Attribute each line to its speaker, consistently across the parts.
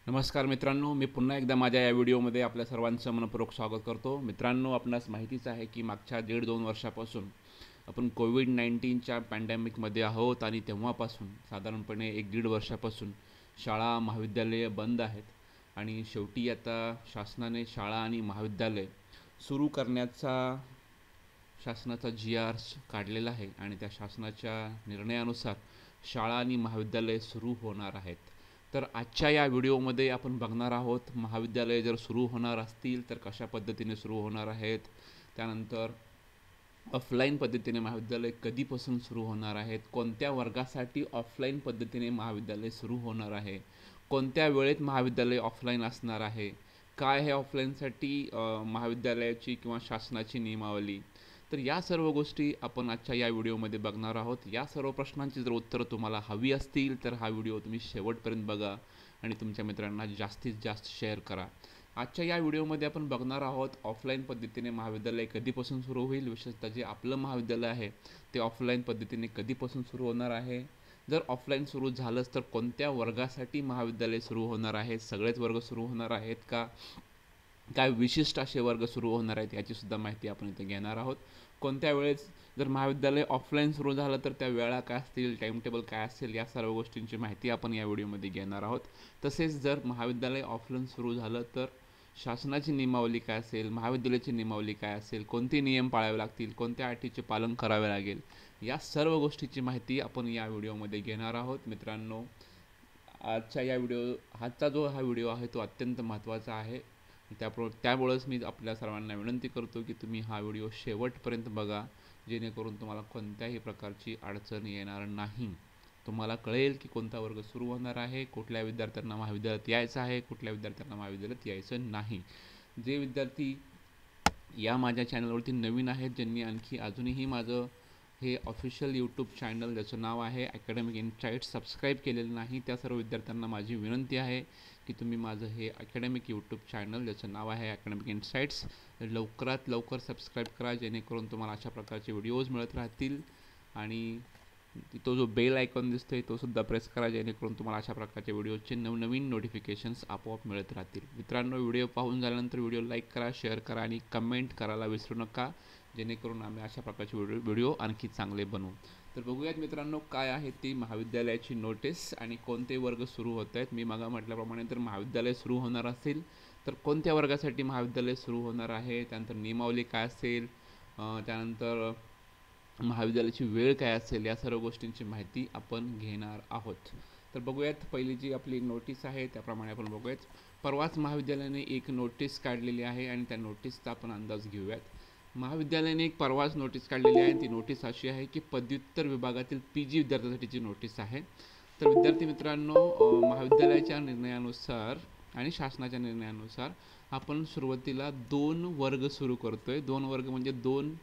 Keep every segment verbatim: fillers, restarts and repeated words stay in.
Speaker 1: नमस्कार मित्रांनो, मी पुन्हा एकदा माझ्या या व्हिडिओमध्ये आपल्या सर्वांचं मनपूर्वक स्वागत करतो. मित्रांनो, आपणास माहितीच आहे की मागच्या दीड दोन वर्षापासून आपण कोविड नाईन्टीनच्या पॅन्डेमिकमध्ये आहोत आणि तेव्हापासून साधारणपणे एक दीड वर्षापासून शाळा महाविद्यालये बंद आहेत आणि शेवटी आता शासनाने शाळा आणि महाविद्यालय सुरू करण्याचा शासनाचा जी आर काढलेला आहे आणि त्या शासनाच्या निर्णयानुसार शाळा आणि महाविद्यालय सुरू होणार आहेत. तर आजच्या या व्हिडिओमध्ये आपण बघणार आहोत महाविद्यालय जर सुरू होणार असतील तर कशा पद्धतीने सुरू होणार आहेत, त्यानंतर ऑफलाईन पद्धतीने महाविद्यालय कधीपासून सुरू होणार आहेत, कोणत्या वर्गासाठी ऑफलाईन पद्धतीने महाविद्यालय सुरू होणार आहे, कोणत्या वेळेत महाविद्यालय ऑफलाईन असणार आहे, काय आहे ऑफलाईनसाठी महाविद्यालयाची किंवा शासनाची नियमावली. तर या सर्व गोष्टी आपण आजच्या या व्हिडिओमध्ये बघणार आहोत. या सर्व प्रश्नांची जर उत्तरं तुम्हाला हवी असतील तर हा व्हिडिओ तुम्ही शेवटपर्यंत बघा आणि तुमच्या मित्रांना जास्तीत जास्त शेअर करा. आजच्या या व्हिडिओमध्ये आपण बघणार आहोत ऑफलाईन पद्धतीने महाविद्यालय कधीपासून सुरू होईल, विशेषतः जे आपलं महाविद्यालय आहे ते ऑफलाईन पद्धतीने कधीपासून सुरू होणार आहे, जर ऑफलाईन सुरू झालंच तर कोणत्या वर्गासाठी महाविद्यालय सुरू होणार आहे, सगळेच वर्ग सुरू होणार आहेत का, काय विशिष्ट असे वर्ग सुरू होणार आहेत याचीसुद्धा माहिती आपण इथे घेणार आहोत. कोणत्या वेळेस जर महाविद्यालय ऑफलाईन सुरू झालं तर त्या वेळा काय असतील, टाईम टेबल काय असेल, या सर्व गोष्टींची माहिती आपण या व्हिडिओमध्ये घेणार आहोत. तसेच जर महाविद्यालय ऑफलाईन सुरू झालं तर शासनाची नियमावली काय असेल, महाविद्यालयाची नियमावली काय असेल, कोणते नियम पाळावे लागतील, कोणत्या अटीचे पालन करावे लागेल, या सर्व गोष्टीची माहिती आपण या व्हिडिओमध्ये घेणार आहोत. मित्रांनो, आजच्या या व्हिडिओ आजचा जो हा व्हिडिओ आहे तो अत्यंत महत्त्वाचा आहे. त्याप्र त्यामुळंच मी आपल्या सर्वांना विनंती करतो की तुम्ही हा व्हिडिओ शेवटपर्यंत बघा, जेणेकरून तुम्हाला कोणत्याही प्रकारची अडचण येणार नाही. तुम्हाला कळेल की कोणता वर्ग सुरू होणार आहे, कुठल्या विद्यार्थ्यांना महाविद्यालयात यायचं आहे, कुठल्या विद्यार्थ्यांना महाविद्यालयात यायचं नाही. जे विद्यार्थी या माझ्या चॅनलवरती नवीन आहेत, ज्यांनी आणखी अजूनही माझं हे ऑफिशियल यूट्यूब चॅनल ज्याचं नाव आहे अकॅडमिक इनसाईट्स सबस्क्राईब केलेलं नाही, त्या सर्व विद्यार्थ्यांना माझी विनंती आहे की तुम्ही माझं हे अकॅडमिक यूट्यूब चॅनल ज्याचं नाव आहे अकॅडमिक इनसाईट्स लवकरात लवकर सबस्क्राईब करा, जेणेकरून तुम्हाला अशा प्रकारचे व्हिडिओज मिळत राहतील. आणि तो जो बेल आयकॉन दिसतोय तो सुद्धा प्रेस करा, जेणेकरून तुम्हाला अशा प्रकारच्या व्हिडिओचे नवनवीन नोटिफिकेशन्स आपोआप मिळत राहतील. मित्रांनो, व्हिडिओ पाहून झाल्यानंतर व्हिडिओ लाईक करा, शेअर करा आणि कमेंट करायला विसरू नका, जेणेकरून आम्ही अशा प्रकारचे व्हिडिओ व्हिडिओ आणखी चांगले बनवू. तर बघूयात मित्रांनो, काय आहे ती महाविद्यालयाची नोटीस आणि कोणते वर्ग सुरू होत आहेत. मी मागं म्हटल्याप्रमाणे तर महाविद्यालय सुरू होणार असेल तर कोणत्या वर्गासाठी महाविद्यालय सुरू होणार आहे, त्यानंतर नियमावली काय असेल, त्यानंतर महाविद्यालयाची वेळ काय असेल, या सर्व गोष्टींची माहिती आपण घेणार आहोत. तर बघूयात, पहिली जी आपली नोटीस आहे त्याप्रमाणे आपण बघूयात. परवाच महाविद्यालयाने एक नोटीस काढलेली आहे आणि त्या नोटीसचा आपण अंदाज घेऊयात. महाविद्यालयाने एक परवाच नोटीस काढलेली आहे. ती नोटीस अशी आहे की पदव्युत्तर विभागातील पी जी विद्यार्थ्यांसाठीची नोटीस आहे. तर विद्यार्थी मित्रांनो, महाविद्यालयाच्या निर्णयानुसार आणि शासनाच्या निर्णयानुसार आपण सुरुवातीला दोन वर्ग सुरू करतोय. दोन वर्ग म्हणजे दोन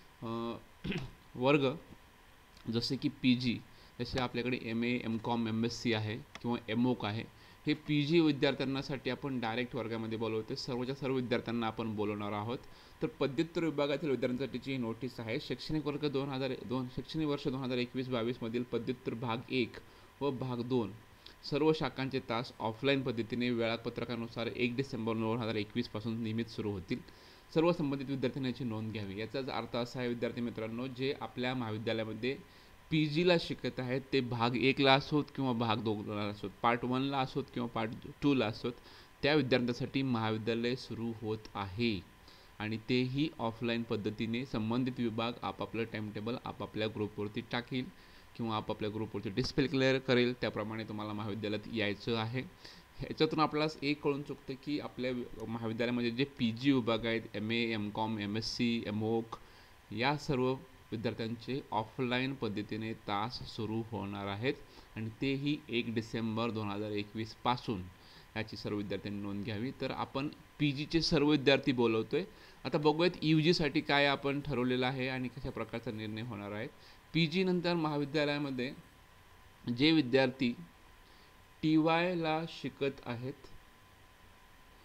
Speaker 1: वर्ग, जसे की पी जी, जसे आपल्याकडे M A, M com, M S C आहे किंवा एम ओक आहे. हे पी जी विद्यार्थ्यांसाठी आपण डायरेक्ट वर्गामध्ये बोलवतो. सर्वच्या सर्व विद्यार्थ्यांना आपण बोलवणार आहोत. तर पदव्युत्तर विभागातील विद्यार्थ्यांसाठीची नोटीस आहे. शैक्षणिक वर्ग दोन हजार दोन शैक्षणिक वर्ष दोन हजार एकवीस बावीसमधील पदव्युत्तर भाग एक व भाग दोन सर्व शाखांचे तास ऑफलाईन पद्धतीने वेळापत्रकानुसार एक डिसेंबर दोन हजार एकवीसपासून नियमित सुरू होतील. सर्व संबंधित विद्यार्थ्यांनी याची नोंद घ्यावी. याचाच अर्थ असा आहे विद्यार्थी मित्रांनो, जे आपल्या महाविद्यालयामध्ये पी जीला शिकत आहेत ते भाग एकला असोत किंवा भाग दोनला असोत, पार्ट वनला असोत किंवा पार्ट टूला असोत, त्या विद्यार्थ्यांसाठी महाविद्यालय सुरू होत आहे आणि तेही ऑफलाईन पद्धतीने. संबंधित विभाग आपापलं टाईमटेबल आपापल्या ग्रुपवरती टाकील किंवा आपापल्या ग्रुपवरती डिस्प्ले क्लिअर करेल, त्याप्रमाणे तुम्हाला महाविद्यालयात यायचं आहे. ह्याच्यातून आपल्याला एक कळून चुकतं की आपल्या महाविद्यालयामध्ये जे पी जी विभाग आहेत, M A, M com, M S C, M voc, या सर्व विद्यार्थ्यांचे ऑफलाईन पद्धतीने तास सुरू होणार आहेत आणि तेही एक डिसेंबर दोन हजार एकवीसपासून. याची सर्व विद्यार्थ्यांनी नोंद घ्यावी. तर आपण पी जीचे सर्व विद्यार्थी बोलवतोय. आता बघूयात यू जीसाठी काय आपण ठरवलेलं आहे आणि कशा प्रकारचा निर्णय होणार आहे. पी जी नंतर महाविद्यालयामध्ये जे विद्यार्थी टी वायला शिकत आहेत,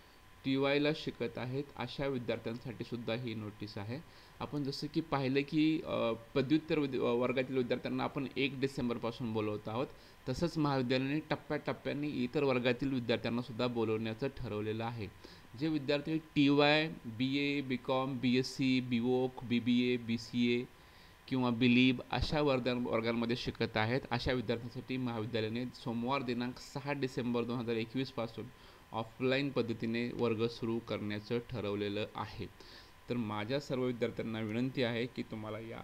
Speaker 1: टी वायला शिकत आहेत अशा विद्यार्थ्यांसाठी सुद्धा ही नोटीस आहे. आपण जसं की पाहिलं की पदव्युत्तर विद वर्गातील विद्यार्थ्यांना आपण एक डिसेंबरपासून बोलवत आहोत, तसंच महाविद्यालयाने टप्प्याटप्प्याने इतर वर्गातील विद्यार्थ्यांनासुद्धा बोलवण्याचं ठरवलेलं आहे. जे विद्यार्थी T Y, B A, B com, B S C, B voc, B B A, B C ए किंवा बिलीब अशा वर्गा वर्गांमध्ये शिकत आहेत अशा विद्यार्थ्यांसाठी महाविद्यालयाने सोमवार दिनांक सहा डिसेंबर दोन हजार एकवीसपासून ऑफलाईन पद्धतीने वर्ग सुरू करण्याचं ठरवलेलं आहे. तर माझ्या सर्व विद्यार्थ्यांना विनंती आहे की तुम्हाला या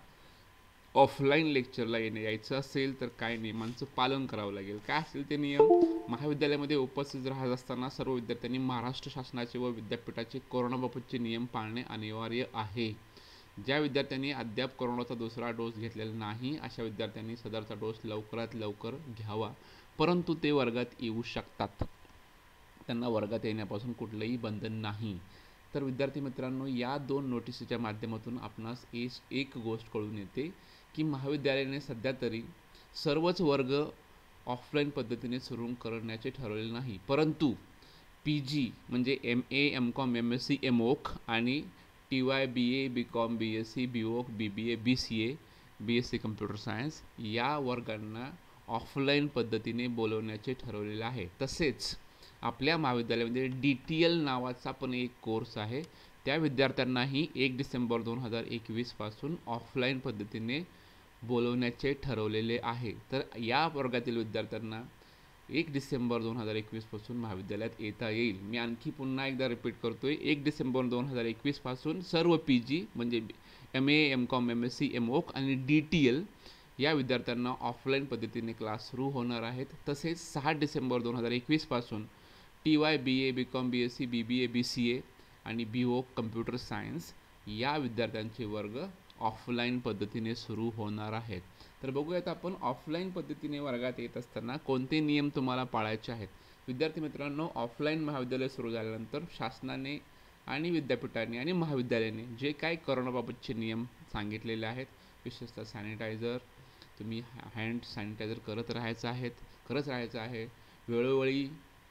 Speaker 1: ऑफलाईन लेक्चरला येणे यायचं असेल तर काय नियमांचं पालन करावं लागेल. काय असेल ते नियम? महाविद्यालयामध्ये उपस्थित राहत असताना सर्व विद्यार्थ्यांनी महाराष्ट्र शासनाचे व विद्यापीठाचे कोरोनाबाबतचे नियम पाळणे अनिवार्य आहे. ज्या विद्यार्थ्यांनी अद्याप कोरोनाचा दुसरा डोस घेतलेला नाही अशा विद्यार्थ्यांनी सदरचा डोस लवकरात लवकर घ्यावा, परंतु ते वर्गात येऊ शकतात. त्यांना वर्गात येण्यापासून कुठलंही बंधन नाही. तर विद्यार्थी मित्रांनो, या दोन नोटिसीच्या माध्यमातून आपणास एक गोष्ट कळून येते की महाविद्यालयाने सध्या तरी सर्वच वर्ग ऑफलाईन पद्धतीने सुरू करण्याचे ठरवलेले नाही, परंतु पी जी म्हणजे M A, M com, M S C, M voc आणि T Y, B A, B com, B S C, B voc, B B A, B C A, B S C computer science या वर्गांना offline पद्धतीने बोलवण्याचे ठरवलेले आहे. तसेच आपल्या महाविद्यालयामध्ये D T L नावाचा पण एक कोर्स आहे, त्या विद्यार्थ्यांनाही एक डिसेंबर दोन हजार एकवीसपासून ऑफलाईन पद्धतीने बोलवण्याचे ठरवलेले आहे. तर या वर्गातील विद्यार्थ्यांना एक डिसेंबर दोन हजार एकवीसपासून महाविद्यालयात येता येईल. मी आणखी पुन्हा एकदा रिपीट करतो आहे, एक डिसेंबर दोन हजार एकवीसपासून सर्व पी जी म्हणजे M A, M com, M S C, M voc आणि डी टी एल या विद्यार्थ्यांना ऑफलाईन पद्धतीने क्लास सुरू होणार आहेत. तसेच सहा डिसेंबर दोन हजार एकवीसपासून T Y, B A, B com, B S C, B B A, B C A आणि बी ओक कम्प्युटर सायन्स या विद्यार्थ्यांचे वर्ग ऑफलाईन पद्धतीने सुरू होणार आहेत. तर बघूयात आपण ऑफलाईन पद्धतीने वर्गात येत असताना कोणते नियम तुम्हाला पाळायचे आहेत. विद्यार्थी मित्रांनो, ऑफलाईन महाविद्यालय सुरू झाल्यानंतर शासनाने आणि विद्यापीठाने आणि महाविद्यालयाने जे काही कोरोनाबाबतचे नियम सांगितलेले आहेत, विशेषतः सॅनिटायझर, तुम्ही हँड सॅनिटायझर करत राहायचं आहेत करत राहायचं आहे वेळोवेळी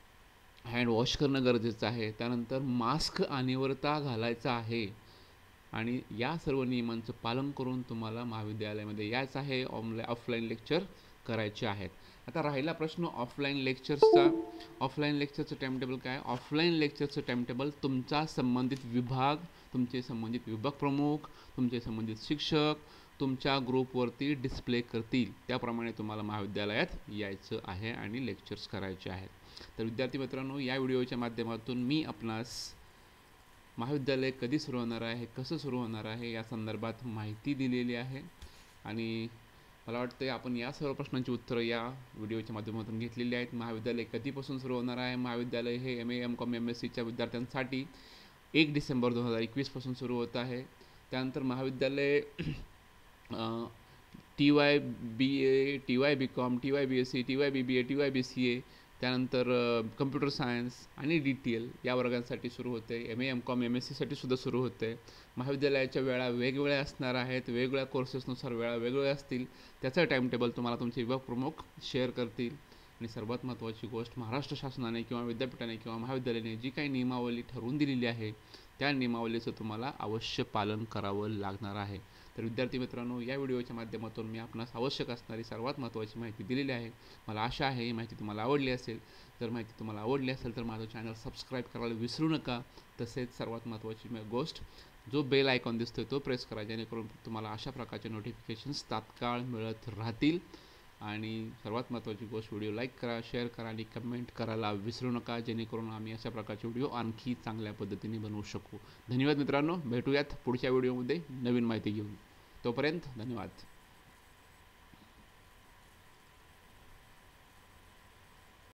Speaker 1: हँड वॉश करणं गरजेचं आहे, त्यानंतर मास्क अनिवार्यता घालायचा आहे आणि या सर्व नियमांचं पालन करून तुम्हाला महाविद्यालयामध्ये यायचं आहे, ऑनलाईन ऑफलाईन लेक्चर करायचे आहेत. आता राहिला प्रश्न ऑफलाईन लेक्चर्सचा. ऑफलाईन लेक्चरचं टाईमटेबल काय? ऑफलाईन लेक्चरचं टाईमटेबल तुमचा संबंधित विभाग, तुमचे संबंधित विभाग प्रमुख, तुमचे संबंधित शिक्षक तुमच्या ग्रुपवरती डिस्प्ले करतील, त्याप्रमाणे तुम्हाला महाविद्यालयात यायचं आहे आणि लेक्चर्स करायचे आहेत. तर विद्यार्थी मित्रांनो, या व्हिडिओच्या माध्यमातून मी आपणास महाविद्यालय कधी सुरू होणार आहे, कसं सुरू होणार आहे या संदर्भात माहिती दिलेली आहे आणि मला वाटतं आपण या सर्व प्रश्नांची उत्तरं या व्हिडिओच्या माध्यमातून घेतलेली आहेत. महाविद्यालय कधीपासून सुरू होणार आहे? महाविद्यालय हे M A, M com, M S सीच्या विद्यार्थ्यांसाठी एक डिसेंबर दोन हजार एकवीसपासून सुरू होत आहे. त्यानंतर महाविद्यालय T Y B A, T Y B com, T Y B S C, T Y B B A, T Y B C A, त्यानंतर कम्प्युटर सायन्स आणि डी टी एल या वर्गांसाठी सुरू होते. M A, M com, M S सीसाठी सुद्धा सुरू होते. महाविद्यालयाच्या वेळा वेगवेगळ्या असणार आहेत, वेगवेगळ्या कोर्सेसनुसार वेळा वेगवेगळ्या असतील. त्याचं टाईमटेबल तुम्हाला तुमचे विभाग प्रमुख शेअर करतील. आणि सर्वात महत्त्वाची गोष्ट, महाराष्ट्र शासनाने किंवा विद्यापीठाने किंवा महाविद्यालयाने जी काही नियमावली ठरवून दिलेली आहे त्या नियमावलीचं तुम्हाला अवश्य पालन करावं लागणार आहे. तर विद्यार्थी मित्रांनो, या व्हिडिओच्या माध्यमातून मी आपणास आवश्यक असणारी सर्वात महत्त्वाची माहिती दिलेली आहे. मला आशा आहे ही माहिती तुम्हाला आवडली असेल. जर माहिती तुम्हाला आवडली असेल तर माझं चॅनल सबस्क्राईब करायला विसरू नका. तसेच सर्वात महत्त्वाची गोष्ट, जो बेल आयकॉन दिसतो तो प्रेस करा, जेणेकरून तुम्हाला अशा प्रकारचे नोटिफिकेशन्स तात्काळ मिळत राहतील. आणि सर्वात महत्त्वाची गोष्ट, व्हिडिओ लाईक करा, शेअर करा आणि कमेंट करायला विसरू नका, जेणेकरून आम्ही अशा प्रकारचे व्हिडिओ आणखी चांगल्या पद्धतीने बनवू शकू. धन्यवाद मित्रांनो, भेटूयात पुढच्या व्हिडिओमध्ये नवीन माहिती घेऊन. तोपर्यंत धन्यवाद.